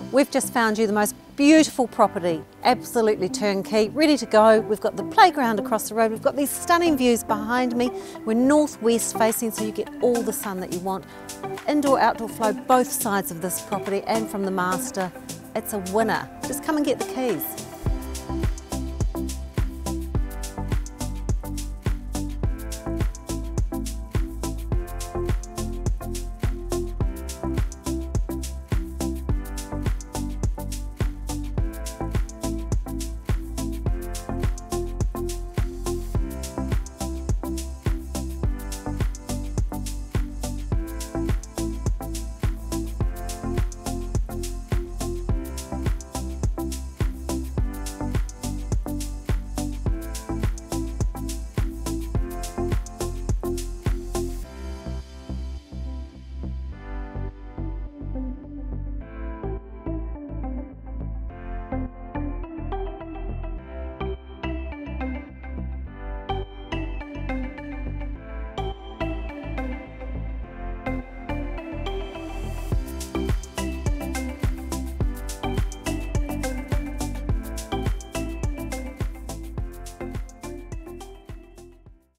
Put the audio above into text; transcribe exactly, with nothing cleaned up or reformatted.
We've just found you the most beautiful property, absolutely turnkey, ready to go. We've got the playground across the road, we've got these stunning views behind me. We're northwest facing, so you get all the sun that you want. Indoor, outdoor flow, both sides of this property and from the master. It's a winner. Just come and get the keys.